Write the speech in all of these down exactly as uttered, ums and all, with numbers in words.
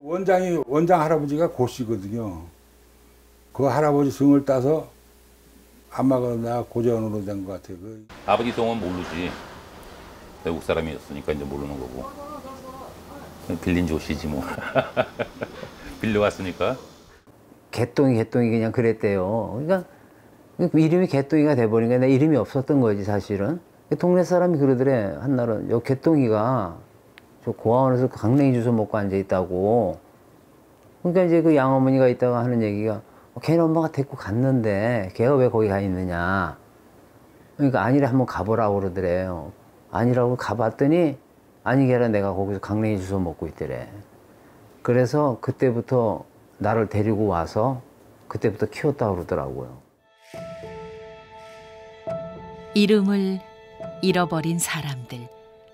원장이 원장 할아버지가 고씨거든요. 그 할아버지 성을 따서 아마가 나 고전으로 된 것 같아요. 그 아버지 성은 모르지. 외국 사람이었으니까 이제 모르는 거고. 빌린 조씨지 뭐. 빌려왔으니까. 개똥이 개똥이 그냥 그랬대요. 그러니까 이름이 개똥이가 돼버리니까 내 이름이 없었던 거지 사실은. 동네 사람이 그러더래. 한날은 요 개똥이가 저 고아원에서 강냉이 주워 먹고 앉아 있다고. 그러니까 이제 그 양어머니가 있다가 하는 얘기가 걔네 엄마가 데리고 갔는데 걔가 왜 거기 가 있느냐. 그러니까 아니래 한번 가보라고 그러더래요. 아니라고 가봤더니 아니 걔라 내가 거기서 강냉이 주워 먹고 있더래. 그래서 그때부터 나를 데리고 와서 그때부터 키웠다고 그러더라고요. 이름을 잃어버린 사람들.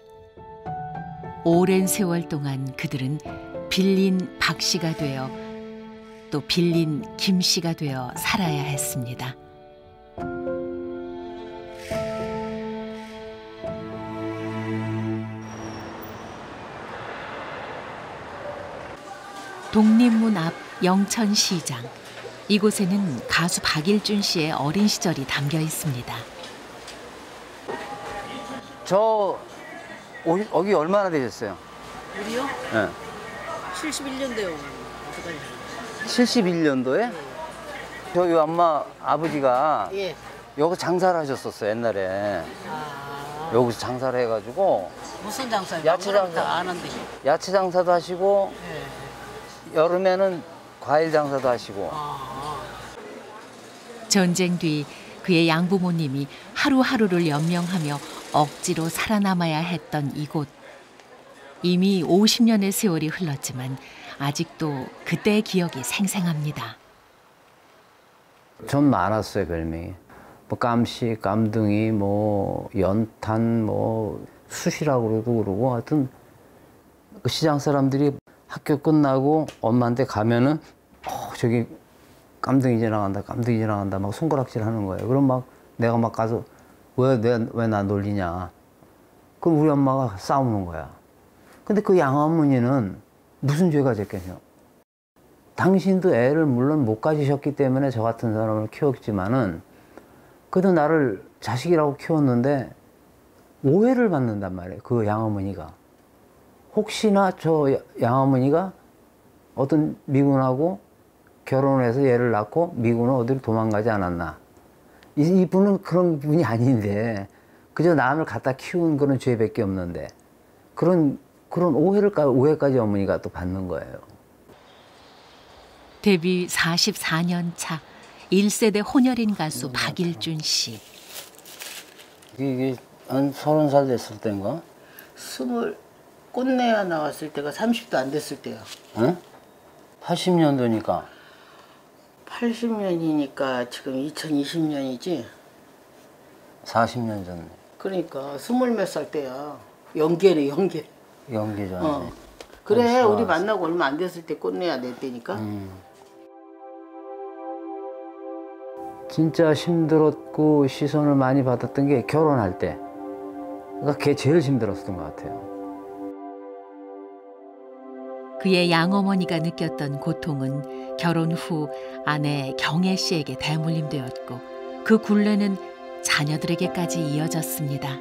오랜 세월 동안 그들은 빌린 박 씨가 되어 또 빌린 김 씨가 되어 살아야 했습니다. 독립문 앞 영천시장. 이곳에는 가수 박일준 씨의 어린 시절이 담겨 있습니다. 저 여기 얼마나 되셨어요? 우리요? 네. 칠십일 년도요. 칠십일 년도에? 네. 저희 엄마 아버지가 예. 여기 장사를 하셨었어요 옛날에. 아. 여기서 장사를 해가지고 무슨 장사요? 야채 장사. 아는데. 야채 장사도 하시고 예. 여름에는 과일 장사도 하시고. 아. 전쟁 뒤 그의 양부모님이 하루하루를 연명하며 억지로 살아남아야 했던 이곳. 이미 오십 년의 세월이 흘렀지만 아직도 그때의 기억이 생생합니다. 전 많았어요 별명이. 뭐 깜씨, 깜둥이, 뭐 연탄, 뭐 숯이라고 그러고 그러고 하여튼 그 시장 사람들이 학교 끝나고 엄마한테 가면은 어, 저기 깜둥이 지나간다, 깜둥이 지나간다 막 손가락질 하는 거예요. 그럼 막 내가 막 가서 왜 왜 왜 나 놀리냐. 그럼 우리 엄마가 싸우는 거야. 근데 그 양어머니는 무슨 죄가 됐겠냐. 당신도 애를 물론 못 가지셨기 때문에 저 같은 사람을 키웠지만은 그래도 나를 자식이라고 키웠는데 오해를 받는단 말이에요. 그 양어머니가. 혹시나 저 양어머니가 어떤 미군하고 결혼해서 얘를 낳고 미군은 어디를 도망가지 않았나. 이분은 그런 분이 아닌데 그저 남을 갖다 키운 그런 죄밖에 없는데 그런 그런 오해를 오해까지 어머니가 또 받는 거예요. 데뷔 사십사 년 차 일 세대 혼혈인 가수 박일준 씨. 이게 한 서른 살 됐을 때인가? 스물 꽃내야 나왔을 때가 삼십도 안 됐을 때요. 응? 팔십 년도니까. 팔십 년이니까 지금 이천이십 년이지. 사십 년 전에. 그러니까 스물 몇 살 때야. 연계네 연계. 연기 전에. 어. 그래 아, 우리 만나고 얼마 안 됐을 때 꽃내야 냈다니까. 음. 진짜 힘들었고 시선을 많이 받았던 게 결혼할 때. 그러니까 그게 제일 힘들었던 것 같아요. 그의 양어머니가 느꼈던 고통은 결혼 후 아내 경애 씨에게 대물림되었고 그 굴레는 자녀들에게까지 이어졌습니다.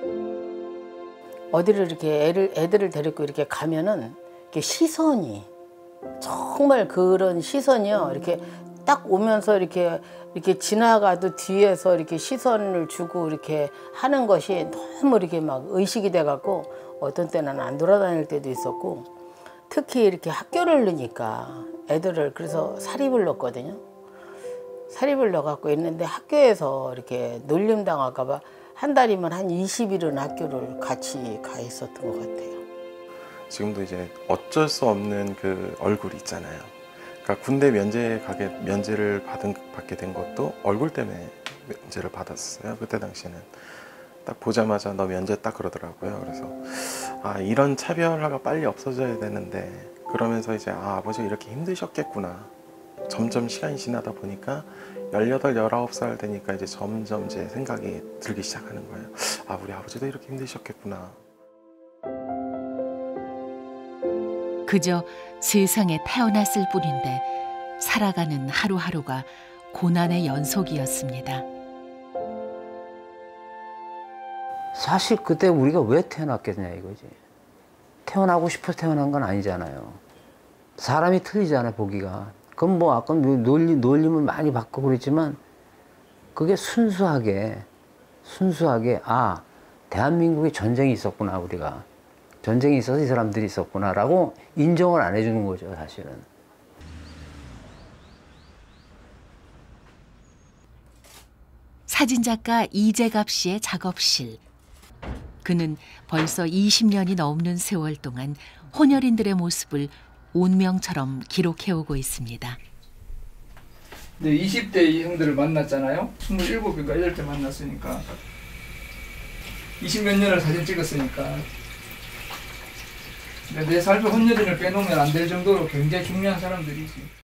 어디를 이렇게 애를 애들을 데리고 이렇게 가면은 이렇게 시선이 정말 그런 시선이요. 이렇게 딱 오면서 이렇게 이렇게 지나가도 뒤에서 이렇게 시선을 주고 이렇게 하는 것이 너무 이렇게 막 의식이 돼 갖고 어떤 때는 안 돌아다닐 때도 있었고 특히 이렇게 학교를 넣으니까 애들을 그래서 사립을 넣었거든요. 사립을 넣어 갖고 있는데 학교에서 이렇게 놀림 당할까 봐 한 달이면 한 이십 일은 학교를 같이 가 있었던 것 같아요. 지금도 이제 어쩔 수 없는 그 얼굴 있잖아요. 그러니까 군대 면제 가게 면제를 받은 받게 된 것도 얼굴 때문에 면제를 받았어요. 그때 당시에는 딱 보자마자 너 면제 딱 그러더라고요. 그래서 아 이런 차별화가 빨리 없어져야 되는데 그러면서 이제 아 아버지가 이렇게 힘드셨겠구나. 점점 시간이 지나다 보니까 열여덟, 열아홉 살 되니까 이제 점점 제 생각이 들기 시작하는 거예요. 아 우리 아버지도 이렇게 힘드셨겠구나. 그저 세상에 태어났을 뿐인데 살아가는 하루하루가 고난의 연속이었습니다. 사실 그때 우리가 왜 태어났겠냐 이거지. 태어나고 싶어 태어난 건 아니잖아요. 사람이 틀리잖아요, 보기가. 그럼 뭐 아까 논리, 논림을 많이 받고 그랬지만 그게 순수하게 순수하게 아 대한민국에 전쟁이 있었구나, 우리가 전쟁이 있어서 이 사람들이 있었구나라고 인정을 안 해주는 거죠, 사실은. 사진작가 이재갑 씨의 작업실. 그는 벌써 이십 년이 넘는 세월 동안 혼혈인들의 모습을 운명처럼 기록해오고 있습니다. 네, 이십 대 이 형들을 만났잖아요. 스물일곱인가 여덟 때 만났으니까 이십 몇 년을 사진 찍었으니까 내 삶의 혼혈인을 빼놓으면 안 될 정도로 굉장히 중요한 사람들이지.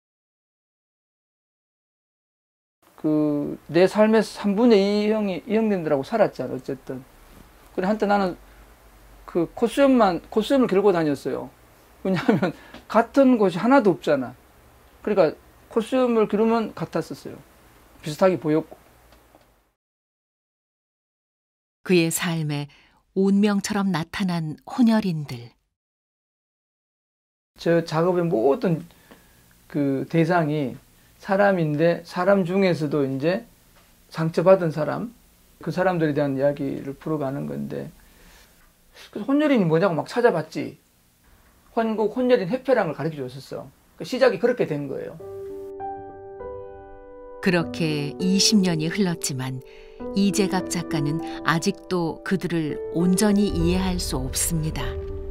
그 내 삶의 삼분의 이 형이 이 형님들하고 살았잖아, 어쨌든. 그래 한때 나는 그 코수염만 코수염을 기르고 다녔어요. 왜냐하면 같은 곳이 하나도 없잖아. 그러니까 코수염을 기르면 같았었어요. 비슷하게 보였고. 그의 삶에 운명처럼 나타난 혼혈인들. 저 작업의 모든 그 대상이 사람인데 사람 중에서도 이제 상처받은 사람, 그 사람들에 대한 이야기를 풀어가는 건데, 그래서 혼혈인이 뭐냐고 막 찾아봤지. 한국 혼혈인 협회랑을 가르쳐 줬었어. 그 시작이 그렇게 된 거예요. 그렇게 이십 년이 흘렀지만 이재갑 작가는 아직도 그들을 온전히 이해할 수 없습니다.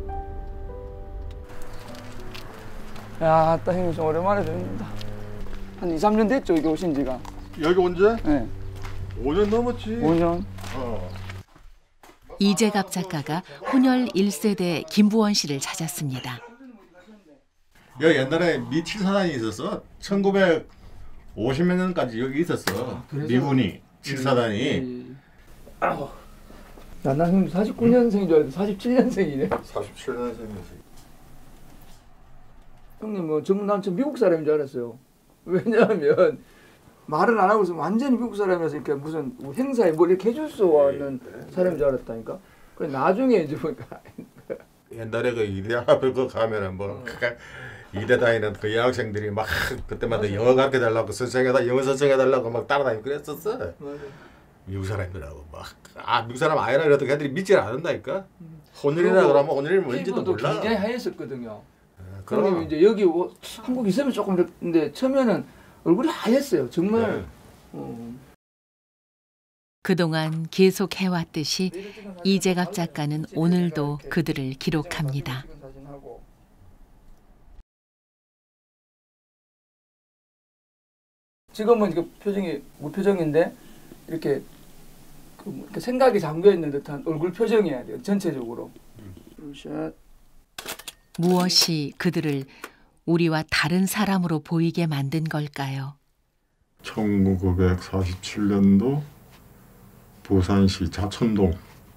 야, 따 형님 좀 오랜만에 뵙는다. 한 이, 삼 년 됐죠, 여기 오신 지가? 여기 언제? 네. 오 년 넘었지. 오 년. 어. 이재갑 작가가 혼혈 일 세대 김부원 씨를 찾았습니다. 여기 옛날에 미 칠사단이 있었어. 천구백오십 년까지 여기 있었어. 아, 그래서? 미군이 칠사단이. 예, 예. 아우. 야, 나 형님 사십구 년생인 줄 알았는데 사십칠 년생이네. 사십칠 년생이지. 형님 뭐 전부 난 전 미국 사람인 줄 알았어요. 왜냐하면 말을 안 하고 있으면 완전히 미국 사람이라서 이렇게 무슨 행사에 뭘 이렇게 해줄 수 있는 사람인 줄 알았다니까. 그래 나중에 이제 보니까 옛날에 그 이대 앞에 그 가면은 뭐 이대 다니는 그 여학생들이 막 그때마다 맞아. 영어 가르쳐 달라고 선생해다 영어 선생해 달라고 막 따라다니고 그랬었어. 맞아. 미국 사람들하고 막 아 미국 사람 아니라 그래도 걔들이 믿질 않는다니까. 혼혈이라 그러면 혼혈이 뭔지도 피부도 몰라. 굉장히 하였었거든요. 그럼 형님 이제 여기 오, 한국 있으면 조금 근데 처음에는 얼굴이 하였어요. 정말. 네. 어. 그동안 계속 해왔듯이 이재갑 작가는 오늘도 그들을 기록합니다. 지금은 이거 표정이 무표정인데 이렇게, 그 이렇게 생각이 잠겨 있는 듯한 얼굴 표정이어야 돼요. 전체적으로. 샷. 무엇이 그들을 우리와 다른 사람으로 보이게 만든 걸까요? 천구백사십칠 년도 부산시 자천동에서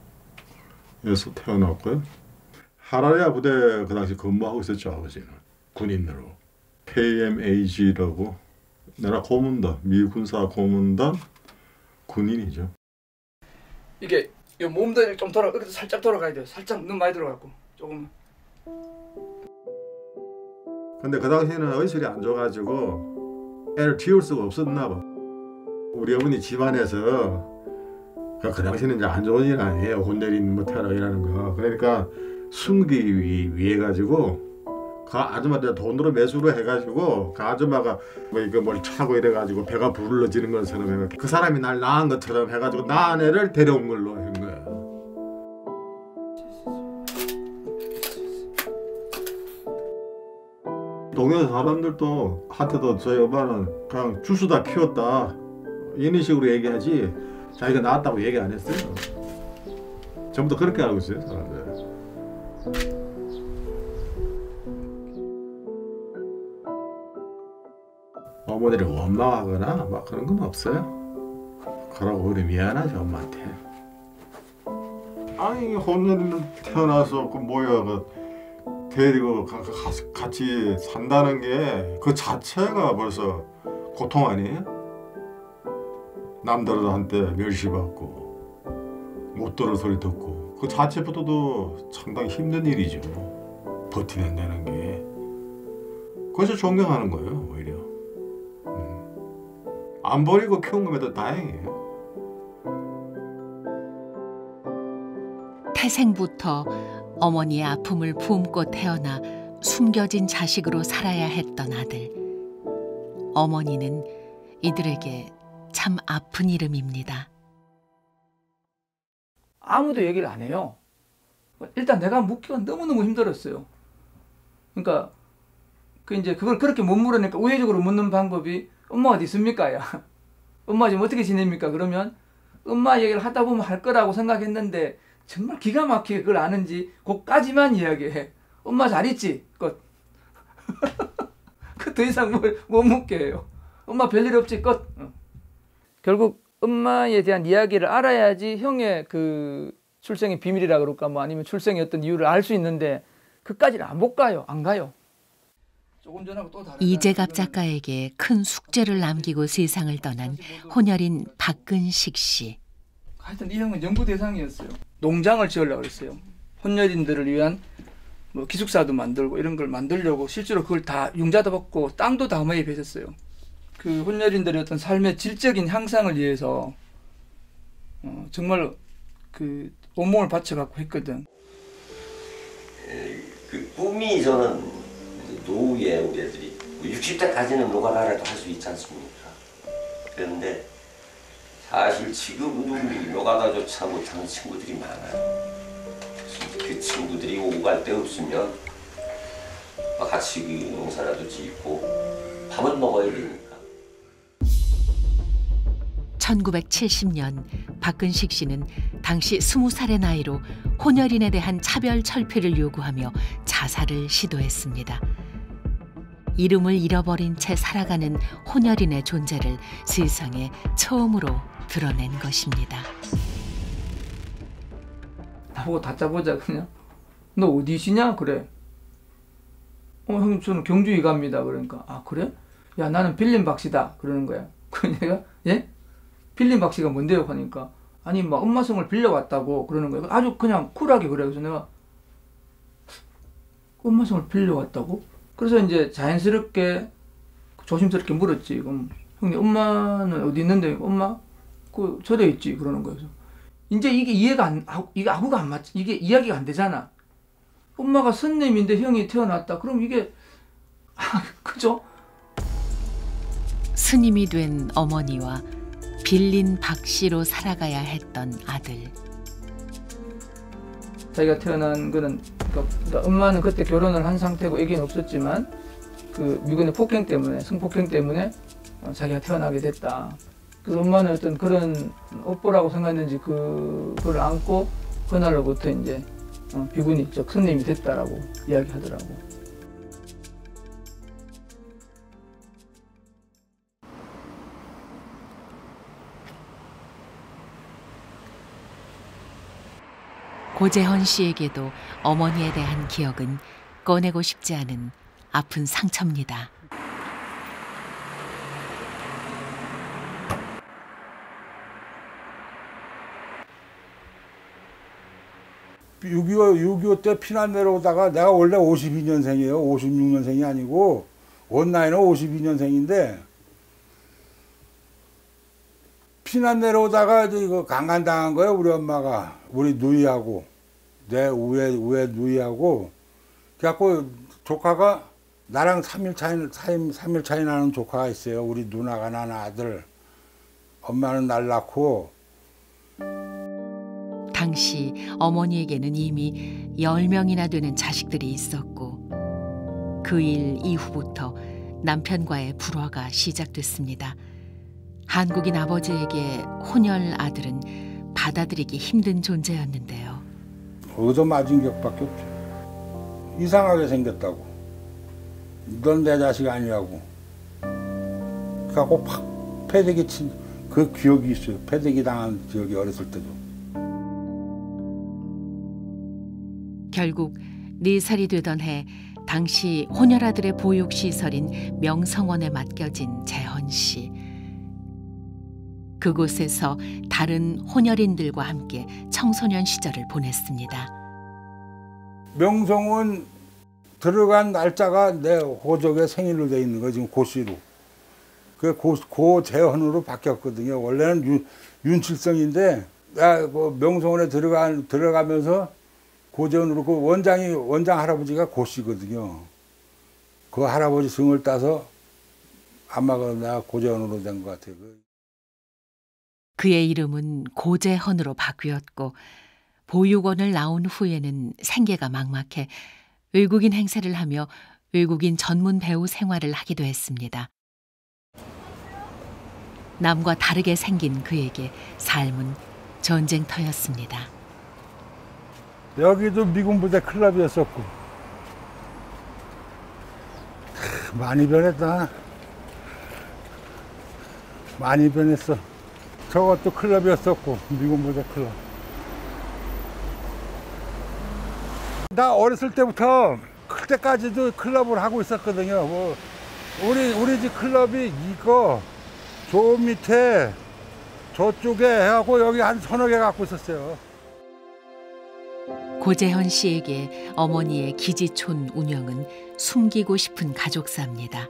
태어났고요. 하라리아 부대 그 당시 근무하고 있었죠. 아버지는 군인으로 케이엠에이지라고 나라 고문단, 미 군사 고문단 군인이죠. 이게 이 몸도 좀 돌아, 이렇게 살짝 돌아가야 돼요. 살짝 눈 많이 들어가고 조금. 근데 그 당시에는 의술이 안 좋아가지고 애를 키울 수가 없었나 봐. 우리 어머니 집안에서 그 당시에는 이제 안 좋은 일 아니에요. 혼혈인 뭐 태어나기라는 거. 그러니까 숨기 위해 가지고 그 아줌마들 돈으로 매수를 해가지고 그 아줌마가 뭐 이거 뭘 차고 이래가지고 배가 부르러지는 것처럼 그 사람이 날 낳은 것처럼 해가지고 낳은 애를 데려온 걸로 한 거야. 동네 사람들도 한테도 저희 엄마는 그냥 주스다 키웠다 이런 식으로 얘기하지 자기가 낳았다고 얘기 안 했어요. 전부 다 그렇게 알고 있어요, 사람들. 어머니를 원망하거나 막 그런 건 없어요. 그러고 우리 미안하죠, 엄마한테. 아니 혼혈로 태어나서 그 뭐야 그 데리고 가, 가, 같이 산다는 게 그 자체가 벌써 고통 아니에요? 남들한테 멸시받고 못 들을 소리 듣고 그 자체부터도 상당히 힘든 일이죠. 버티낸다는 게. 그래서 존경하는 거예요, 오히려. 음. 안 버리고 키운 거면 더 다행이에요. 태생부터 어머니의 아픔을 품고 태어나 숨겨진 자식으로 살아야 했던 아들. 어머니는 이들에게 참 아픈 이름입니다. 아무도 얘기를 안 해요. 일단 내가 묻기가 너무너무 힘들었어요. 그러니까 그 이제 그걸 그렇게 못 물으니까 우회적으로 묻는 방법이 엄마 어디 있습니까? 야. 엄마 지금 어떻게 지냅니까? 그러면 엄마 얘기를 하다 보면 할 거라고 생각했는데 정말 기가 막히게 그걸 아는지 그까지만 이야기해. 엄마 잘 있지? 끝. 그 더 이상 뭘 못 묻게 해요. 엄마 별일 없지? 끝. 어. 결국 엄마에 대한 이야기를 알아야지 형의 그 출생의 비밀이라 그럴까 뭐 아니면 출생의 어떤 이유를 알 수 있는데 그까지는 안 못 가요. 안 가요. 조금 전하고 또 다른 이재갑 작가에게 큰 숙제를 남기고 세상을 떠난 혼혈인 박근식 씨. 하여튼 이 형은 연구 대상이었어요. 농장을 지으려고 했어요. 혼혈인들을 위한 뭐 기숙사도 만들고 이런 걸 만들려고 실제로 그걸 다 융자도 받고 땅도 다 어머니에 베셨어요. 그 혼혈인들의 어떤 삶의 질적인 향상을 위해서 어, 정말 그 온몸을 바쳐갖고 했거든. 그 꿈이 저는 노후에 우리 애들이 육십 대까지는 노가다라도 할 수 있지 않습니까? 그런데 사실 지금도 노가다조차 못하는 친구들이 많아요. 그 친구들이 오고 갈 데 없으면 같이 그 농사라도 짓고 밥은 먹어야 되니까. 천구백칠십 년 박근식 씨는 당시 스무 살의 나이로 혼혈인에 대한 차별 철폐를 요구하며 자살을 시도했습니다. 이름을 잃어버린 채 살아가는 혼혈인의 존재를 세상에 처음으로 드러낸 것입니다. 나보고 다짜보자 그냥. 너 어디시냐? 그래. 어 형님 저는 경주 이갑니다. 그러니까 아 그래? 야 나는 빌린 박씨다. 그러는 거야. 그 내가 예? 빌린 박씨가 뭔데요? 하니까 아니 막 엄마 성을 빌려왔다고 그러는 거예요. 아주 그냥 쿨하게 그래. 그래서 내가 엄마 성을 빌려왔다고? 그래서 이제 자연스럽게 조심스럽게 물었지. 그럼 형님 엄마는 어디 있는데? 엄마 그 절에 있지. 그러는 거예요. 이제 이게 이해가 안 이게 아구가 안 맞지. 이게 이야기가 안 되잖아. 엄마가 선님인데 형이 태어났다. 그럼 이게 아 그죠? 스님이 된 어머니와 빌린 박씨로 살아가야 했던 아들. 자기가 태어난 거는 그러니까 엄마는 그때 결혼을 한 상태고 애기는 없었지만 그 미군의 폭행 때문에 성폭행 때문에 자기가 태어나게 됐다. 그래서 엄마는 어떤 그런 업보라고 생각했는지 그걸 안고 그날로부터 이제 비군이 즉 스님이 됐다라고 이야기하더라고. 고재헌 씨에게도 어머니에 대한 기억은 꺼내고 싶지 않은 아픈 상처입니다. 육이오, 육이오 때 피난 내려오다가 내가 원래 오십이 년생이에요. 오십육 년생이 아니고 원 나이는 오십이 년생인데 피난 내려오다가 이거 강간당한 거예요. 우리 엄마가 우리 누이하고 내 우에 우에 누이하고 그래갖고 조카가 나랑 삼 일 차이 삼 일 차이 나는 조카가 있어요. 우리 누나가 난 아들. 엄마는 날 낳고. 당시 어머니에게는 이미 열 명이나 되는 자식들이 있었고 그 일 이후부터 남편과의 불화가 시작됐습니다. 한국인 아버지에게 혼혈 아들은 받아들이기 힘든 존재였는데요. 얻어 맞은 격밖에 없죠. 이상하게 생겼다고. 넌 내 자식 아니라고. 그래갖고 팍 패대기 친 그 기억이 있어요. 패대기 당한 기억이 어렸을 때도. 결국 네 살이 되던 해 당시 혼혈아들의 보육시설인 명성원에 맡겨진 재헌 씨. 그곳에서 다른 혼혈인들과 함께 청소년 시절을 보냈습니다. 명성원 들어간 날짜가 내 호적에 생일로 돼 있는 거 지금 고씨로. 그 고, 고재헌으로 바뀌었거든요. 원래는 윤, 윤칠성인데 나 그 명성원에 들어가 들어가면서 고재헌으로 그 원장이 원장 할아버지가 고씨거든요. 그 할아버지 승을 따서 아마가 나 고재헌으로 된 것 같아요. 그의 이름은 고재헌으로 바뀌었고 보육원을 나온 후에는 생계가 막막해 외국인 행세를 하며 외국인 전문 배우 생활을 하기도 했습니다. 남과 다르게 생긴 그에게 삶은 전쟁터였습니다. 여기도 미군 부대 클럽이었었고 많이 변했다. 많이 변했어. 저것도 클럽이었었고 미군 부대 클럽. 나 어렸을 때부터 클 때까지도 클럽을 하고 있었거든요. 뭐 우리 우리 집 클럽이 이거 저 밑에 저쪽에 해갖고 여기 한 서너 개 갖고 있었어요. 고재헌 씨에게 어머니의 기지촌 운영은 숨기고 싶은 가족사입니다.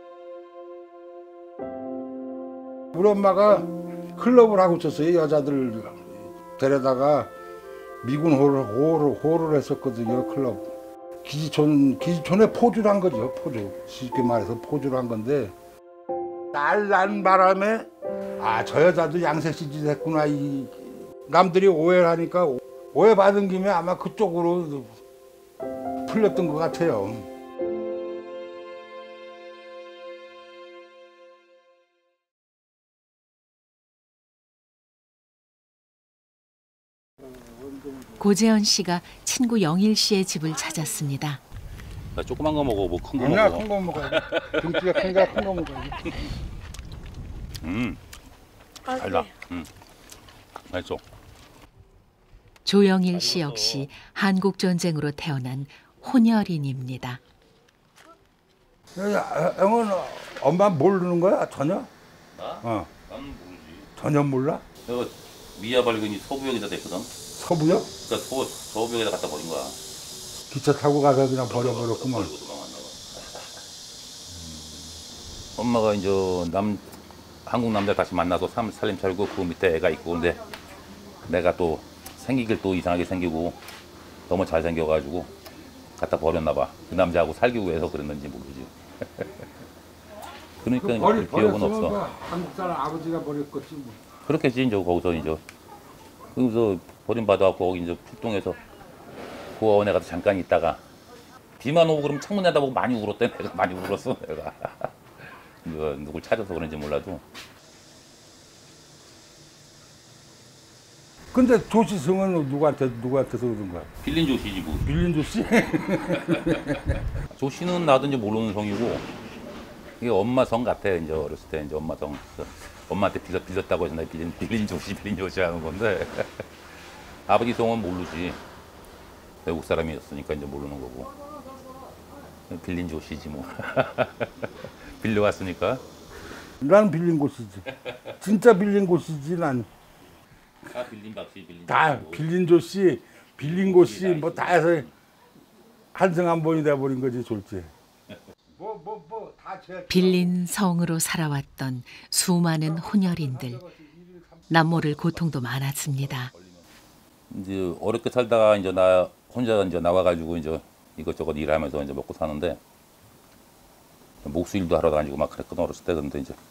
우리 엄마가 클럽을 하고 있었어요. 여자들 데려다가 미군 호를, 호를, 호를 했었거든요. 클럽. 기지촌, 기지촌에 포주를 한 거죠. 포주. 쉽게 말해서 포주를 한 건데 날 난 바람에 아, 저 여자도 양세시짓 했구나. 이 남들이 오해를 하니까 오해받은 김에 아마 그쪽으로 풀렸던 것 같아요. 고재헌 씨가 친구 영일 씨의 집을 찾았습니다. 나 조그만 거 먹어, 뭐 큰 거 아니야, 먹어. 큰 거 먹어야 돼. 등치가 큰가 큰 거 먹어야지. 음, 달다. 음, 맛있어. 조영일 씨 역시 한국 전쟁으로 태어난 혼혈인입니다. 형은 엄마 모르는 거야? 전혀? 나? 어. 나는 모르지. 전혀 몰라? 내가 미아 발견이 서부역에다 댔거든. 서부요? 그러니까 서, 서부역에다 갖다 버린 거야. 기차 타고 가서 그냥 버려버렸구만. 버리고 도망갔나 봐. 엄마가 이제 남 한국 남자 다시 만나서 삶 살림 살고 그 밑에 애가 있고 근데 내가 또 생기길 또 이상하게 생기고 너무 잘 생겨가지고 갖다 버렸나 봐. 그 남자하고 살기 위해서 그랬는지 모르지. 그러니까 그 버리, 기억은 없어. 그 한국 사람 아버지가 버렸겠지 뭐. 그렇겠지 이제 거기서 이제 거기서 버림받아갖고 거기 이제 출동해서 고아원에 가서 잠깐 있다가 비만 오고 그러면 창문 내다보고 많이 울었대. 내가 많이 울었어 내가. 이거 누굴 찾아서 그런지 몰라도. 근데 조시승은 누구한테 누구한테서 얻은 거야? 빌린 조씨지 뭐. 빌린 조씨? 조씨는 나도 이제 모르는 성이고 이게 엄마 성 같아. 이제 어렸을 때 이제 엄마 성. 엄마한테 빌렸, 빌렸다고 해서 나 빌린, 빌린 조씨 빌린 조씨 하는 건데 아버지 성은 모르지. 외국 사람이었으니까 이제 모르는 거고. 빌린 조씨지 뭐. 빌려왔으니까. 난 빌린 곳이지. 진짜 빌린 곳이지 난. 다 빌린 박씨 빌린. 다 빌린 조씨, 빌린 곳이 뭐 다 해서 한승한번이 돼버린 거지 졸지. 뭐 뭐 뭐 다 빌린 성으로 살아왔던 수많은 혼혈인들. 남모를 고통도 많았습니다. 이제 어렵게 살다가 이제 나 혼자 이제 나와가지고 이제 이것저것 일하면서 이제 먹고 사는데 목수일도 하러 다니고 막 그랬거든 어렸을 때. 근데 이제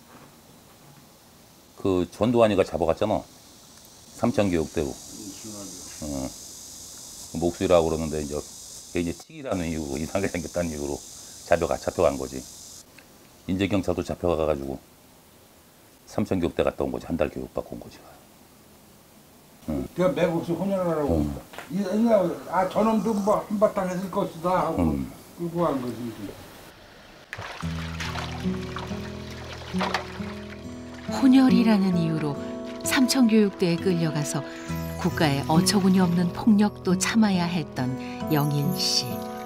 그 전두환이가 잡아갔잖아. 삼천교육대우. 어. 목수일하고 그러는데 이제 이제 틱이라는 이유로 이상하게 생겼다는 이유로 잡혀가 잡혀간 거지. 인제경찰도 잡혀가가지고 삼천교육대 갔다 온 거지. 한 달 교육받고 온 거지. 응. 그냥 매국수 혼혈하라고. 응. 옛날 아 저놈도 뭐 한바탕 했을 것이다 하고 응. 끌고 간 거지. 혼혈이라는 이유로 삼천교육대에 끌려가서 국가에 어처구니 없는 폭력도 참아야 했던 영일 씨.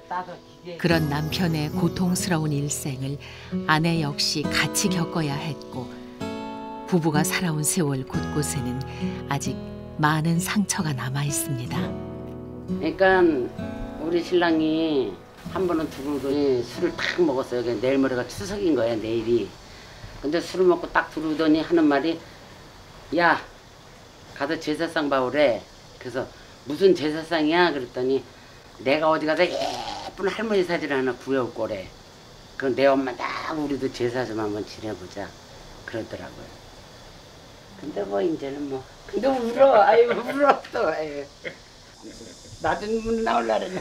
그런 남편의 고통스러운 일생을 아내 역시 같이 겪어야 했고 부부가 살아온 세월 곳곳에는 아직 많은 상처가 남아 있습니다. 그러니까 우리 신랑이 한 번은 들어오더니 술을 탁 먹었어요. 내일 모레가 추석인 거야, 내일이. 근데 술을 먹고 딱 들어오더니 하는 말이 야, 가서 제사상 봐오래. 그래서 무슨 제사상이야? 그랬더니 내가 어디 가서 예쁜 할머니 사진을 하나 구해올 거래. 그럼 내 엄마 딱 우리도 제사 좀 한번 지내보자. 그러더라고요. 근데 뭐 이제는 뭐 근데 울어. 아유 울어 또. 아유. 나도 눈물 나올라 그랬나.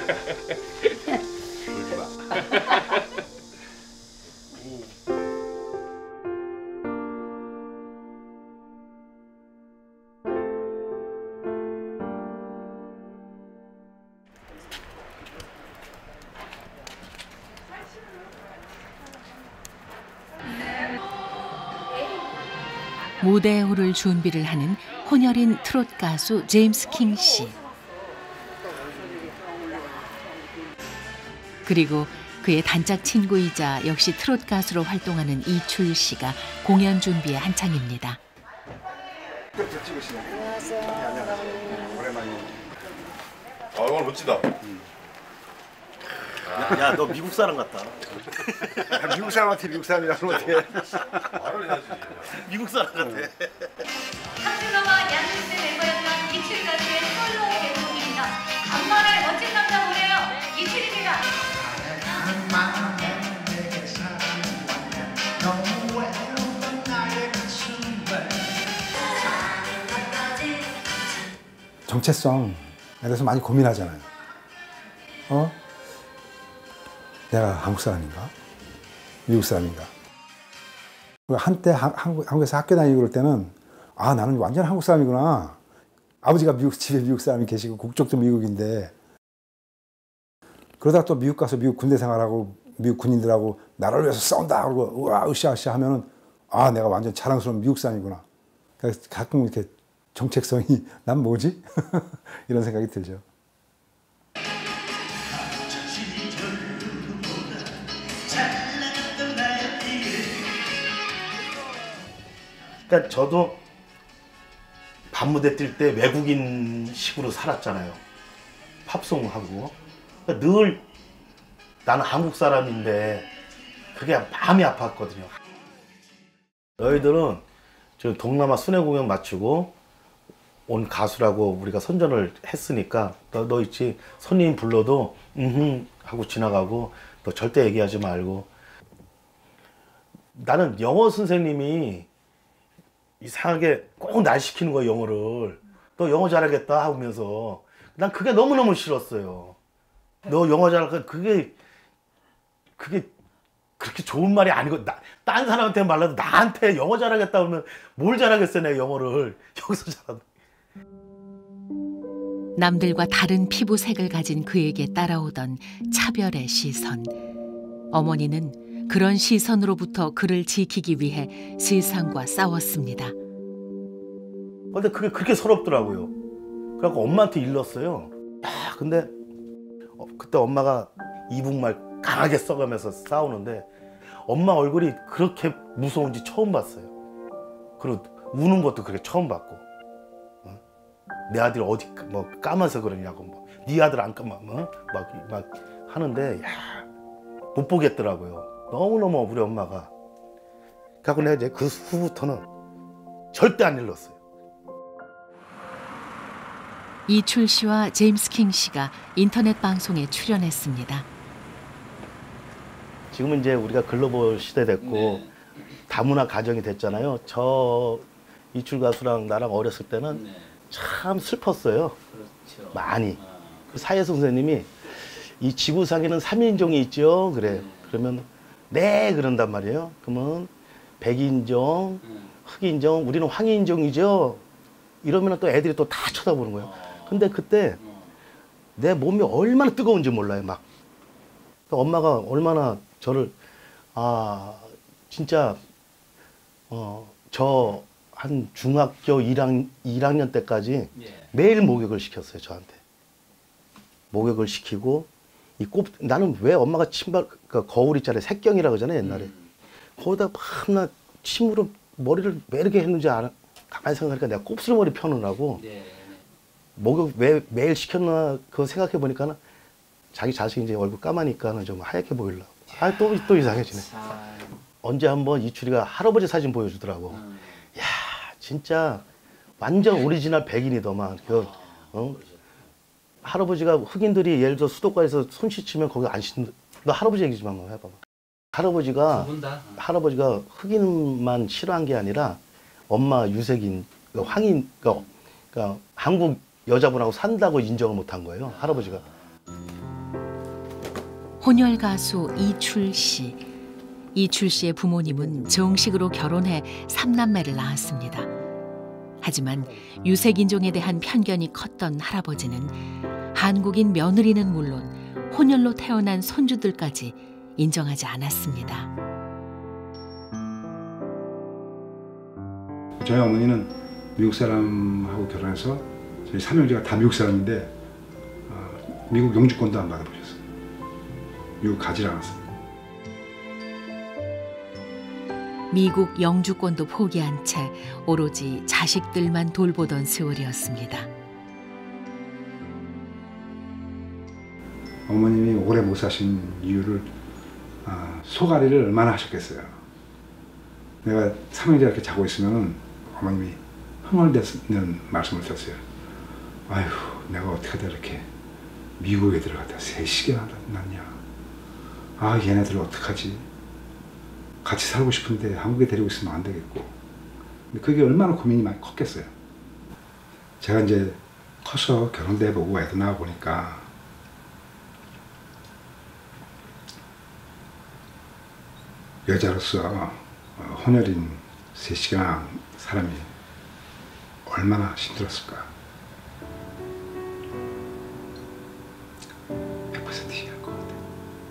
울지 마. 무대에 오를 준비를 하는 혼혈인 트롯 가수 제임스 킹 씨. 그리고 그의 단짝 친구이자 역시 트롯 가수로 활동하는 이출 씨가 공연 준비에 한창입니다. 안녕하세요. 오랜만이에요. 아, 오늘 멋지다. 야, 너 미국 사람 같다. 미국 사람한테 미국 사람이라고 어떻게? 말을 해야지. 미국 사람 같아. 한준호와 양준세 멤버였던 이출 가수의 솔로 앨범입니다. 간만에 멋진 남자 보내요. 이출입니다. 정체성에 대해서 많이 고민하잖아요. 어? 내가 한국 사람인가? 미국 사람인가? 한때 한, 한국, 한국에서 학교 다니고 그럴 때는 아 나는 완전 한국 사람이구나. 아버지가 미국 집에 미국 사람이 계시고 국적도 미국인데 그러다가 또 미국 가서 미국 군대 생활하고 미국 군인들하고 나라를 위해서 싸운다 그러고 우와 으쌰으쌰 하면은 아 내가 완전 자랑스러운 미국 사람이구나. 그래서 가끔 이렇게 정체성이 난 뭐지? 이런 생각이 들죠. 그러니까 저도 밤무대 뛸 때 외국인식으로 살았잖아요. 팝송하고. 그러니까 늘 나는 한국 사람인데 그게 마음이 아팠거든요. 너희들은 저 동남아 순회 공연 마치고 온 가수라고 우리가 선전을 했으니까 너, 너 있지 손님 불러도 음흠 하고 지나가고 너 절대 얘기하지 말고. 나는 영어 선생님이 이상하게 꼭 날 시키는 거야 영어를. 너 영어 잘하겠다 하면서 난 그게 너무너무 싫었어요. 너 영어 잘할까? 그게 그게 그렇게 좋은 말이 아니고 나, 딴 사람한테 말라도 나한테 영어 잘하겠다 하면 뭘 잘하겠어 내가 영어를. 여기서 잘한다. 남들과 다른 피부색을 가진 그에게 따라오던 차별의 시선. 어머니는 그런 시선으로부터 그를 지키기 위해 세상과 싸웠습니다. 근데 그게 그렇게 서럽더라고요. 그래갖고 엄마한테 일렀어요. 야, 근데 어, 그때 엄마가 이북말 강하게 써가면서 싸우는데 엄마 얼굴이 그렇게 무서운지 처음 봤어요. 그리고 우는 것도 그렇게 처음 봤고. 어? 내 아들 어디 뭐 까만서 그러냐고 뭐. 네 아들 안 까만 뭐? 막, 막 하는데 야, 못 보겠더라고요. 너무너무 우리 엄마가. 그래서 내가 이제 그 후부터는 절대 안 일렀어요. 이출 씨와 제임스 킹 씨가 인터넷 방송에 출연했습니다. 지금은 이제 우리가 글로벌 시대 됐고 네. 다문화 가정이 됐잖아요. 저 이출 가수랑 나랑 어렸을 때는 네. 참 슬펐어요. 그렇죠. 많이. 아. 그 사회 선생님이 이 지구상에는 삼인종이 있죠. 그래. 네. 그러면 네 그런단 말이에요. 그러면 백인종, 흑인종, 우리는 황인종이죠. 이러면 또 애들이 또 다 쳐다보는 거예요. 근데 그때 내 몸이 얼마나 뜨거운지 몰라요. 막 엄마가 얼마나 저를 아 진짜 어 저 한 중학교 일 학년 때까지 매일 목욕을 시켰어요. 저한테 목욕을 시키고 이 꼽, 나는 왜 엄마가 침발, 그 거울 있잖아요. 색경이라 그러잖아요, 옛날에. 음. 거기다 밤낮 침으로 머리를 왜 이렇게 했는지 알아. 가만히 생각하니까 내가 곱슬머리 펴느라고. 네. 목욕 왜 매일 시켰나 그거 생각해 보니까는 자기 자식이 이제 얼굴 까마니까는 좀 하얗게 보이려고. 아, 또, 또 이상해지네. 아. 언제 한번 이추리가 할아버지 사진 보여주더라고. 음. 야, 진짜 완전 오리지널 백인이더만. 그, 어? 할아버지가 흑인들이 예를 들어 수도가에서 손 씻으면 거기 안 씻는. 너 할아버지 얘기 좀 한번 해봐봐. 할아버지가 할아버지가 흑인만 싫어한 게 아니라 엄마 유색인 황인 그러니까, 그러니까 한국 여자분하고 산다고 인정을 못한 거예요. 할아버지가. 혼혈 가수 이출 씨. 이출 씨의 부모님은 정식으로 결혼해 삼남매를 낳았습니다. 하지만 유색인종에 대한 편견이 컸던 할아버지는 한국인 며느리는 물론 혼혈로 태어난 손주들까지 인정하지 않았습니다. 저희 어머니는 미국 사람하고 결혼해서 저희 삼형제가 다 미국 사람인데 어, 미국 영주권도 안 받아보셨어요. 미국 가지 않았어요. 미국 영주권도 포기한 채 오로지 자식들만 돌보던 세월이었습니다. 어머님이 오래 못 사신 이유를 아, 소가리를 얼마나 하셨겠어요. 내가 삼형제 이렇게 자고 있으면 어머님이 흥얼대는 말씀을 하셨어요. 아휴, 내가 어떻게 하다 이렇게 미국에 들어갔다 세 시간이나 났냐. 아, 얘네들 어떡하지. 같이 살고 싶은데 한국에 데리고 있으면 안 되겠고. 근데 그게 얼마나 고민이 많이 컸겠어요. 제가 이제 커서 결혼도 해보고 애도 낳아보니까 여자로서 혼혈인 셋이나 사람이 얼마나 힘들었을까. 백 퍼센트 이해할 것 같아요.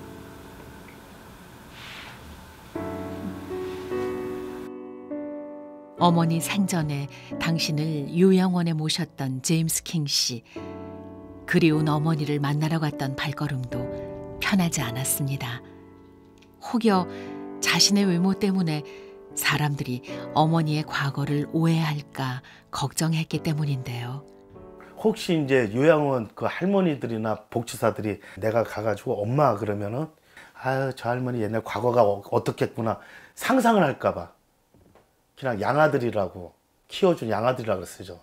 어머니 생전에 당신을 요양원에 모셨던 제임스 킹 씨. 그리운 어머니를 만나러 갔던 발걸음도 편하지 않았습니다. 혹여 자신의 외모 때문에 사람들이 어머니의 과거를 오해할까 걱정했기 때문인데요. 혹시 이제 요양원 그 할머니들이나 복지사들이 내가 가가지고 엄마 그러면은 아유 저 할머니 옛날 과거가 어떻겠구나 상상을 할까 봐 그냥 양아들이라고 키워준 양아들이라고 쓰죠.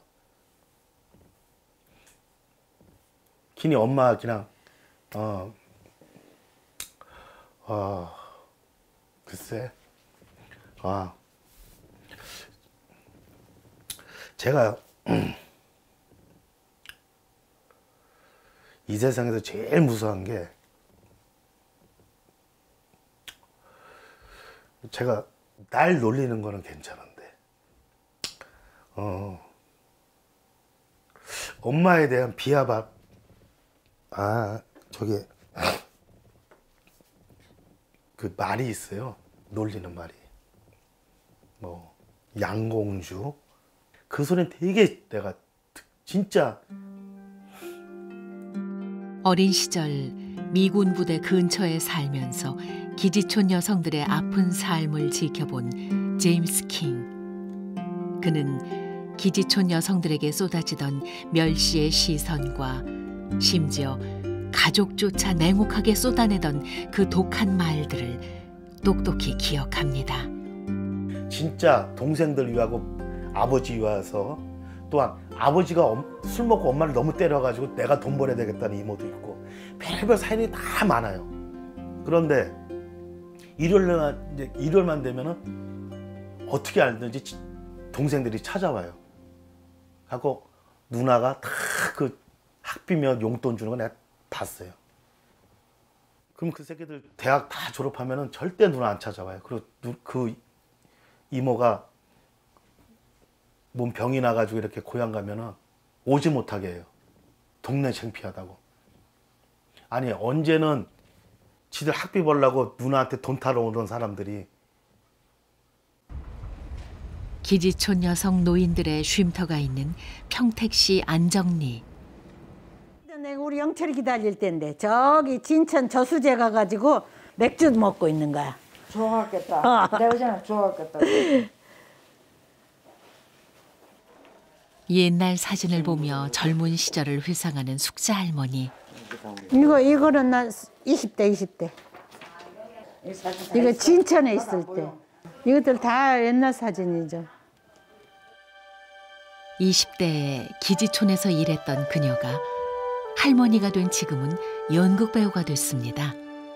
괜히 엄마 그냥 어, 어 글쎄 아 제가 이 세상에서 제일 무서운 게 제가 날 놀리는 거는 괜찮은데 어 엄마에 대한 비하밥 아 저기 그 말이 있어요. 놀리는 말이 뭐 양공주 그 소리는 되게 내가 진짜 어린 시절 미군 부대 근처에 살면서 기지촌 여성들의 아픈 삶을 지켜본 제임스 킹. 그는 기지촌 여성들에게 쏟아지던 멸시의 시선과 심지어 가족조차 냉혹하게 쏟아내던 그 독한 말들을 똑똑히 기억합니다. 진짜 동생들 위하고 아버지 위해서 또한 아버지가 술 먹고 엄마를 너무 때려가지고 내가 돈 벌어야 되겠다는 이모도 있고 별별 사연이 다 많아요. 그런데 일요일만, 이제 일요일만 되면은 어떻게 알든지 동생들이 찾아와요. 하고 누나가 다 그 학비며 용돈 주는 거 내가 봤어요. 그럼 그 새끼들 대학 다 졸업하면은 절대 누나 안 찾아와요. 그리고 그 이모가 몸 병이 나가지고 이렇게 고향 가면은 오지 못하게 해요. 동네 창피하다고. 아니 언제는 지들 학비 벌려고 누나한테 돈 타러 오던 사람들이 기지촌 여성 노인들의 쉼터가 있는 평택시 안정리. 내가 우리 영철이 기다릴 때인데 저기 진천 저수제 가가지고 맥주 먹고 있는 거야. 좋아하겠다. 어. 내가 전에 좋아하겠다. 옛날 사진을 보며 젊은 시절을 회상하는 숙자 할머니. 이거 이거는 난 이십 대 이십 대. 이거 진천에 있을 때. 이것들 다 옛날 사진이죠. 이십 대에 기지촌에서 일했던 그녀가 할머니가 된 지금은 연극 배우가 됐습니다.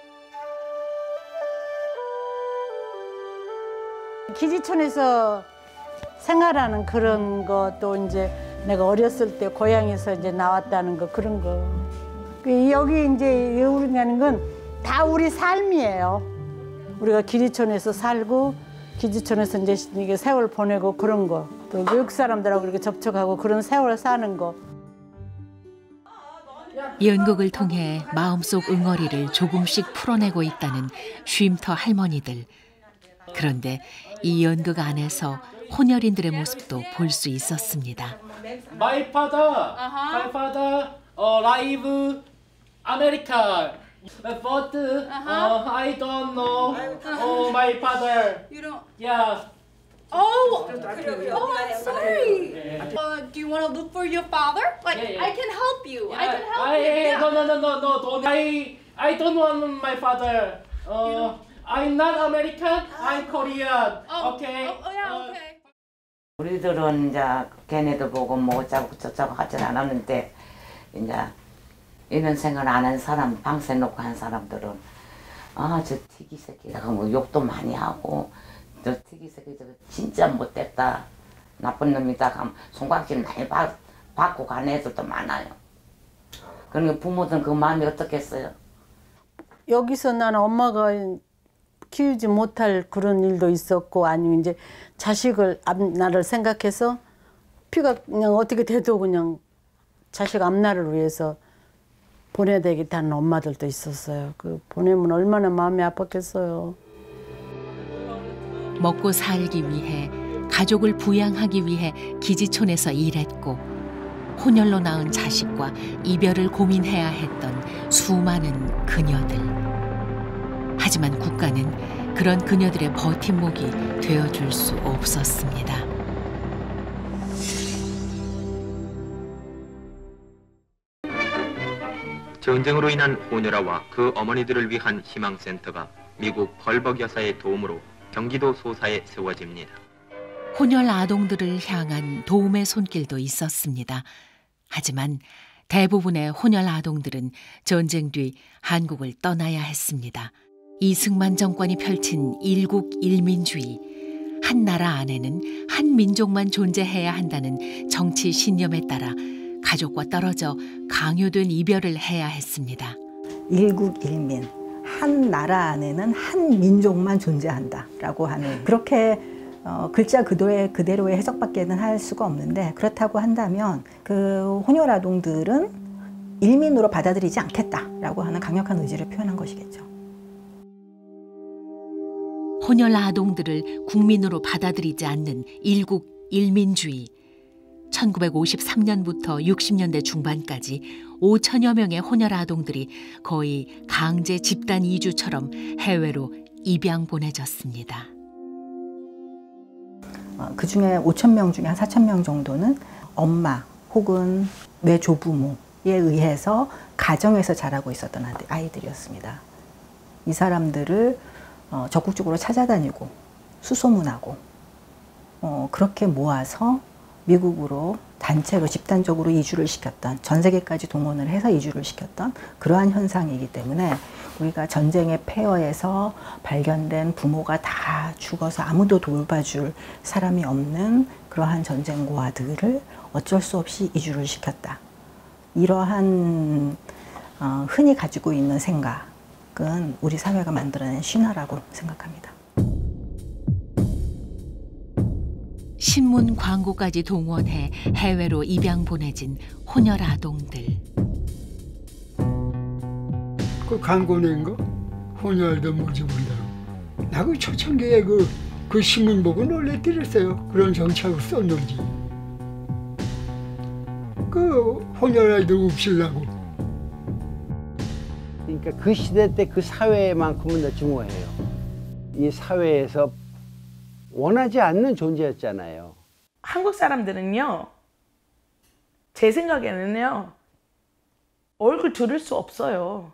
기지촌에서 생활하는 그런 것도 이제 내가 어렸을 때 고향에서 이제 나왔다는 거 그런 거. 여기 이제 우리라는 건 다 우리 삶이에요. 우리가 기지촌에서 살고 기지촌에서 이제 이게 세월 보내고 그런 거. 또 외국 사람들하고 이렇게 접촉하고 그런 세월 사는 거. 연극을 통해 마음속 응어리를 조금씩 풀어내고 있다는 쉼터 할머니들. 그런데 이 연극 안에서 혼혈인들의 모습도 볼 수 있었습니다. My father, my father, uh, live America. But uh, I don't know. Oh, my father. You don't. Yeah. Oh, oh, I'm sorry. Uh, do you want to look for your father? Like, Yeah, yeah. I can help you. I can help I, you. I, Yeah. No, no, no, no, no. Don't. I, I don't want my father. Uh, I'm not American. I'm Korean. Oh, Okay. Oh, oh yeah, okay. 우리들은 이제 걔네들 보고 뭐 어쩌고 저쩌고 하진 않았는데 이제 이런 생각 안 한 사람, 방세 놓고 한 사람들은 아, 저 티기 새끼가 뭐 욕도 많이 하고 저 티기 새끼 저거 진짜 못됐다, 나쁜 놈이다 하면 손가락질 많이 받, 받고 간 애들도 많아요. 그러니까 부모들은 그 마음이 어떻겠어요? 여기서 나는 엄마가 키우지 못할 그런 일도 있었고 아니면 이제 자식을 앞날을 생각해서 피가 그냥 어떻게 돼도 그냥 자식 앞날을 위해서 보내야 되겠다는 엄마들도 있었어요. 그 보내면 얼마나 마음이 아팠겠어요. 먹고 살기 위해 가족을 부양하기 위해 기지촌에서 일했고 혼혈로 낳은 자식과 이별을 고민해야 했던 수많은 그녀들. 하지만 국가는 그런 그녀들의 버팀목이 되어줄 수 없었습니다. 전쟁으로 인한 혼혈아와 그 어머니들을 위한 희망센터가 미국 벌벅 여사의 도움으로 경기도 소사에 세워집니다. 혼혈 아동들을 향한 도움의 손길도 있었습니다. 하지만 대부분의 혼혈 아동들은 전쟁 뒤 한국을 떠나야 했습니다. 이승만 정권이 펼친 일국 일민주의, 한 나라 안에는 한 민족만 존재해야 한다는 정치 신념에 따라 가족과 떨어져 강요된 이별을 해야 했습니다. 일국 일민, 한 나라 안에는 한 민족만 존재한다라고 하는 그렇게 어, 글자 그대로의, 그대로의 해석밖에는 할 수가 없는데 그렇다고 한다면 그 혼혈 아동들은 일민으로 받아들이지 않겠다라고 하는 강력한 의지를 표현한 것이겠죠. 혼혈 아동들을 국민으로 받아들이지 않는 일국 일민주의. 천구백오십삼 년부터 육십 년대 중반까지 오천여 명의 혼혈 아동들이 거의 강제 집단 이주처럼 해외로 입양 보내졌습니다. 어, 그중에 오천 명 중에 한 사천 명 정도는 엄마 혹은 외조부모에 의해서 가정에서 자라고 있었던 아이들이었습니다. 이 사람들을 어, 적극적으로 찾아다니고 수소문하고 어, 그렇게 모아서 미국으로 단체로 집단적으로 이주를 시켰던, 전 세계까지 동원을 해서 이주를 시켰던 그러한 현상이기 때문에 우리가 전쟁의 폐허에서 발견된 부모가 다 죽어서 아무도 돌봐줄 사람이 없는 그러한 전쟁 고아들을 어쩔 수 없이 이주를 시켰다. 이러한 어, 흔히 가지고 있는 생각은 우리 사회가 만들어낸 신화라고 생각합니다. 신문 광고까지 동원해 해외로 입양 보내진 혼혈 아동들. 그 광고 낸 거 혼혈도 뭔지 모른다고. 나 그 초창기에 그, 그 신문 보고 놀래뜨렸어요. 그런 정책을 썼는지. 그 혼혈 아이들 없애려고 그러니까 그 시대 때 그 사회만큼은 증오해요. 이 사회에서 원하지 않는 존재였잖아요. 한국 사람들은요, 제 생각에는요, 얼굴 들을 수 없어요.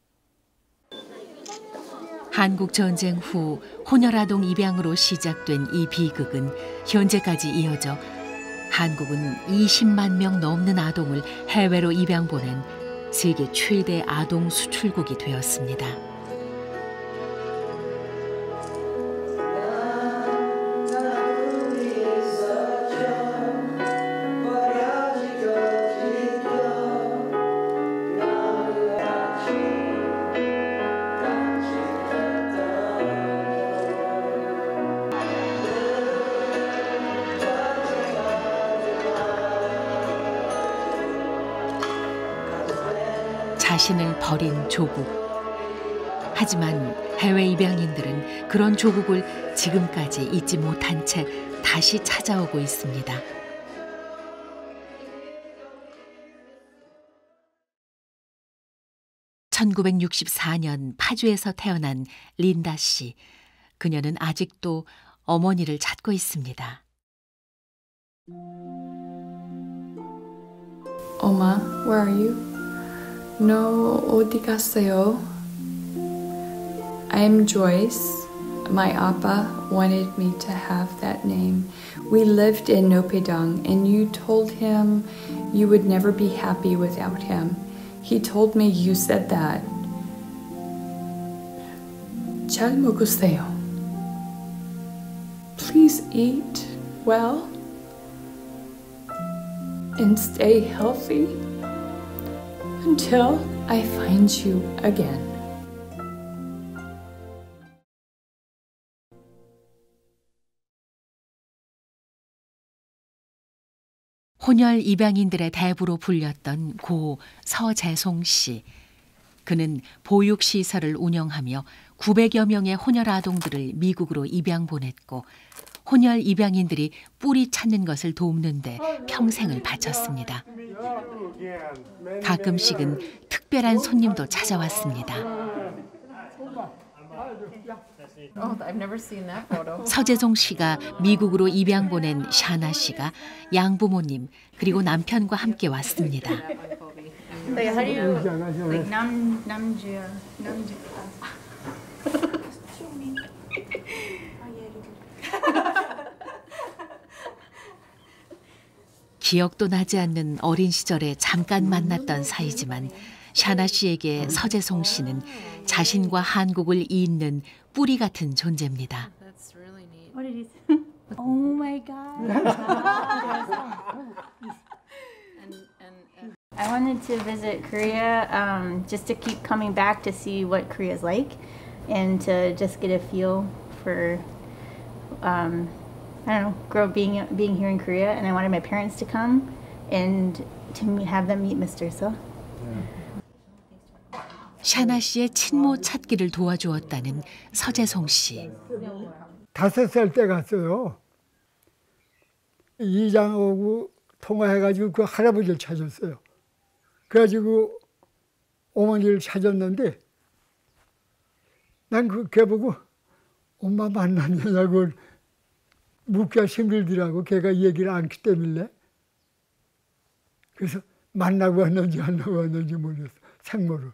한국 전쟁 후 혼혈아동 입양으로 시작된 이 비극은 현재까지 이어져 한국은 이십만 명 넘는 아동을 해외로 입양 보낸 세계 최대 아동 수출국이 되었습니다. 자신을 버린 조국. 하지만 해외 입양인들은 그런 조국을 지금까지 잊지 못한 채 다시 찾아오고 있습니다. 천구백육십사 년 파주에서 태어난 린다 씨. 그녀는 아직도 어머니를 찾고 있습니다. 엄마, where are you? No, 어디 갔어요? I'm Joyce. My appa wanted me to have that name. We lived in Nopedang, and you told him you would never be happy without him. He told me you said that. 잘 먹으세요. Please eat well and stay healthy until I find you again. 혼혈 입양인들의 대부로 불렸던 고 서재송 씨. 그는 보육시설을 운영하며 구백여 명의 혼혈 아동들을 미국으로 입양 보냈고 혼혈 입양인들이 뿌리 찾는 것을 돕는 데 평생을 바쳤습니다. 가끔씩은 특별한 손님도 찾아왔습니다. Oh, I've never seen that photo. 서재송 씨가 미국으로 입양 보낸 샤나 씨가 양부모님 그리고 남편과 함께 왔습니다. Like, how do you, like, nam, namjia, namjia. 기억도 나지 않는 어린 시절에 잠깐 만났던 사이지만 샤나 씨에게 서재송 씨는 자신과 한국을 잇는 뿌리 같은 존재입니다. What did you say? Oh my God. I wanted to visit Korea um, just to keep coming back to see what Korea is like and to just get a feel for, um, I don't know, grow being, being here in Korea. And I wanted my parents to come and to have them meet Mister So. 샤나 씨의 친모 찾기를 도와주었다는 서재송 씨. 다섯 살 때 갔어요. 이장하고 통화해가지고 그 할아버지를 찾았어요. 그래가지고 어머니를 찾았는데 난 그 걔 보고 엄마 만났냐고 묻기가 힘들더라고. 걔가 얘기를 않기 때문에. 그래서 만나고 왔는지 안 만나고 왔는지 모르겠어. 생모를.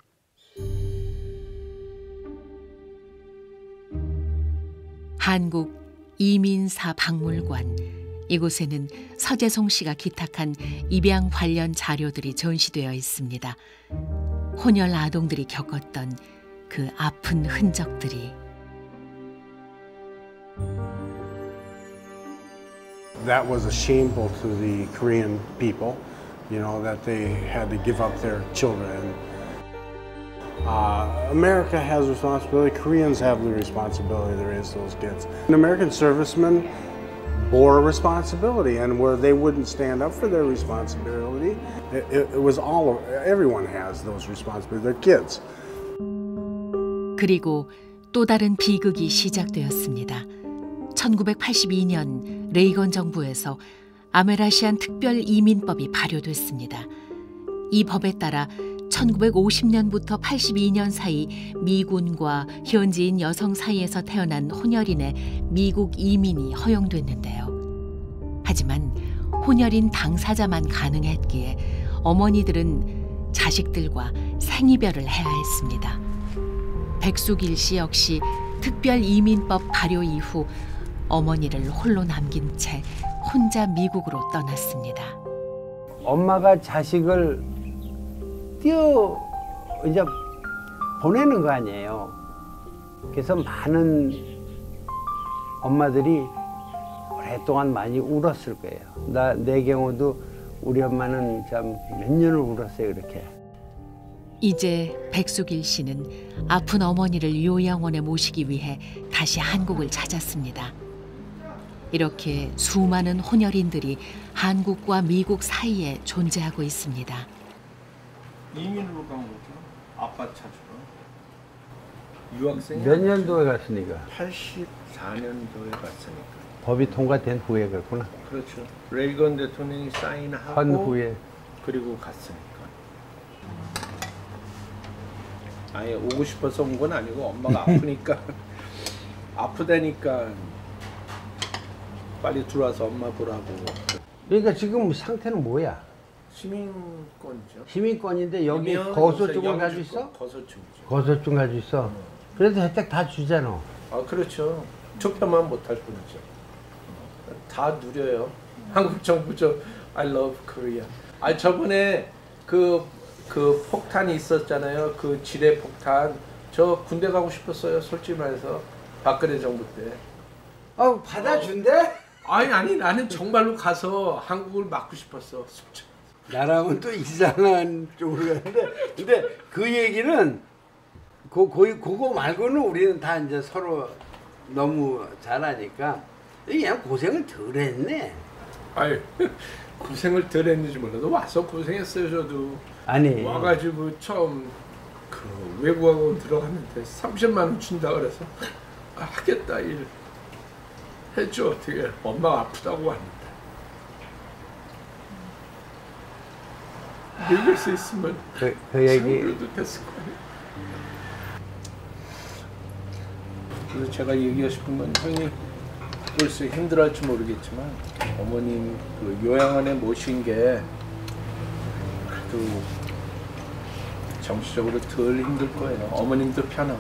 한국 이민사 박물관. 이곳에는 서재송 씨가 기탁한 입양 관련 자료들이 전시되어 있습니다. 혼혈 아동들이 겪었던 그 아픈 흔적들이. That was shameful to the Korean people, you know, that they had to give up their children. Uh, America has responsibility, Koreans have the responsibility to raise those kids. An American servicemen bore a responsibility, and where they wouldn't stand up for their responsibility, it, it, it was all, everyone has those responsibilities, they're kids. 그리고 또 다른 비극이 시작되었습니다. 천구백팔십이 년 레이건 정부에서 아메라시안 특별 이민법이 발효됐습니다. 이 법에 따라 천구백오십 년부터 팔십이 년 사이 미군과 현지인 여성 사이에서 태어난 혼혈인의 미국 이민이 허용됐는데요. 하지만 혼혈인 당사자만 가능했기에 어머니들은 자식들과 생이별을 해야 했습니다. 백숙일 씨 역시 특별 이민법 발효 이후 어머니를 홀로 남긴 채 혼자 미국으로 떠났습니다. 엄마가 자식을 띄어 이제 보내는 거 아니에요. 그래서 많은 엄마들이 오랫동안 많이 울었을 거예요. 나 내 경우도 우리 엄마는 참 몇 년을 울었어요, 그렇게. 이제 백숙일 씨는 아픈 어머니를 요양원에 모시기 위해 다시 한국을 찾았습니다. 이렇게 수많은 혼혈인들이 한국과 미국 사이에 존재하고 있습니다. 이민으로 간 거죠. 아빠 찾으러. 유학생이 몇 년도에 갔으니까? 팔십사 년도에 갔으니까. 법이 통과된 후에 갔구나. 그렇죠. 레이건 대통령이 사인하고 한 후에. 그리고 갔으니까. 아예 오고 싶어서 온 건 아니고 엄마가 아프니까 아프다니까 빨리 들어와서 엄마 보라고. 그러니까 지금 상태는 뭐야? 시민권이죠. 시민권인데 여기 거소증을 가지고 있어? 거소증이죠. 거소증 가지고 있어. 그래도 혜택 다 주잖아. 아 그렇죠. 투표만 못할 뿐이죠. 다 누려요. 한국 정부 저 I love Korea. 아 저번에 그 그 폭탄이 있었잖아요. 그 지뢰 폭탄. 저 군대 가고 싶었어요. 솔직히 말해서 박근혜 정부 때. 아 받아준대? 어. 아니 아니 나는 정말로 가서 한국을 막고 싶었어. 나랑은 또 이상한 쪽으로 갔는데, 근데 그 얘기는 그, 그, 그거 말고는 우리는 다 이제 서로 너무 잘하니까 그냥 고생을 덜 했네. 아유 고생을 덜 했는지 몰라도 와서 고생했어요. 저도 아니 와가지고 처음 그 외국학원 들어갔는데 삼십만 원 준다 그래서 아, 하겠다 일 했죠. 어떻게 엄마가 아프다고 왔는데 읽을 수 있으면 그, 그 얘기 그래도 됐을 거예요. 그래서 제가 얘기하고 싶은 건 형님 글쎄 힘들어할지 모르겠지만 어머님 그 요양원에 모신 게 그래도 정신적으로 덜 힘들 거예요. 어머님도 편하고.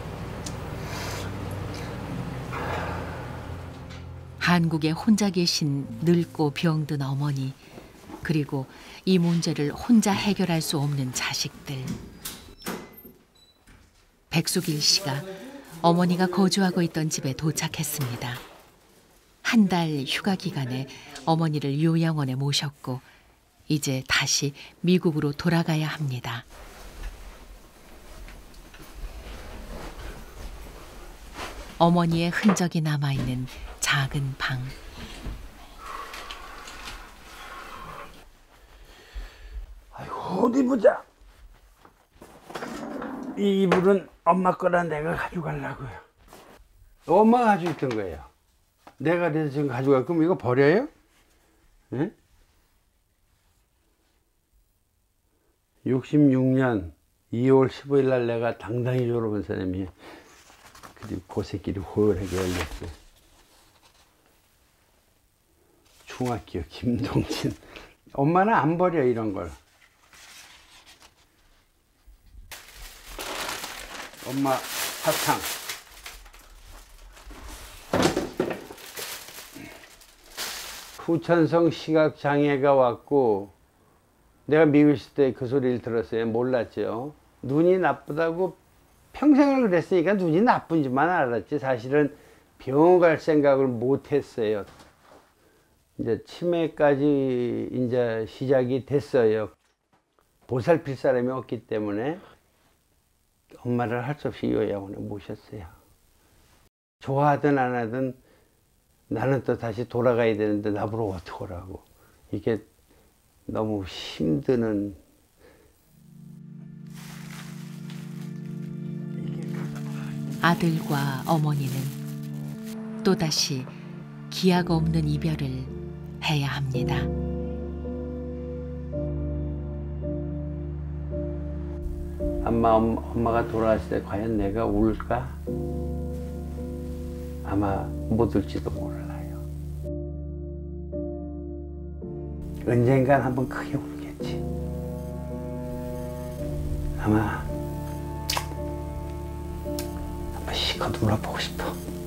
한국에 혼자 계신 늙고 병든 어머니, 그리고 이 문제를 혼자 해결할 수 없는 자식들. 백숙일 씨가 어머니가 거주하고 있던 집에 도착했습니다. 한 달 휴가 기간에 어머니를 요양원에 모셨고 이제 다시 미국으로 돌아가야 합니다. 어머니의 흔적이 남아있는 작은 방. 아이고 어디 보자. 이 이불은 엄마 거라 내가 가져가려고요. 엄마가 가지고 있던 거예요. 내가 그래서 지금 가져갈 거면 이거 버려요? 예? 육십육 년 이월 십오일 날 내가 당당히 졸업한 사람이 그리고 고새끼리 호열하게 열렸어요. 중학교 김동진. 엄마는 안 버려 이런 걸. 엄마 사탕. 후천성 시각장애가 왔고 내가 미국 있을 때 그 소리를 들었어요. 몰랐죠. 눈이 나쁘다고 평생을 그랬으니까 눈이 나쁜지만 알았지 사실은 병원 갈 생각을 못 했어요. 이제 치매까지 이제 시작이 됐어요. 보살필 사람이 없기 때문에 엄마를 할 수 없이 요양원에 모셨어요. 좋아하든 안 하든 나는 또 다시 돌아가야 되는데 나보러 어떡하라고. 이게 너무 힘드는. 아들과 어머니는 또다시 기약 없는 이별을 해야 합니다. 엄마, 엄마가 돌아가실 때 과연 내가 울까? 아마 못 울지도 몰라요. 언젠간 한번 크게 울겠지. 아마 한번 실컷 울어보고 싶어.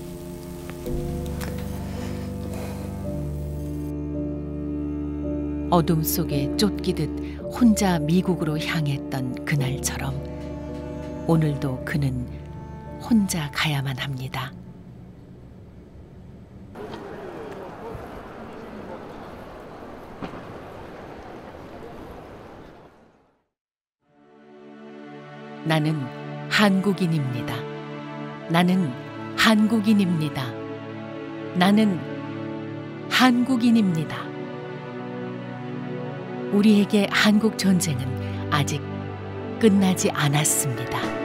어둠 속에 쫓기듯 혼자 미국으로 향했던 그날처럼 오늘도 그는 혼자 가야만 합니다. 나는 한국인입니다. 나는 한국인입니다. 나는 한국인입니다. 우리에게 한국 전쟁은 아직 끝나지 않았습니다.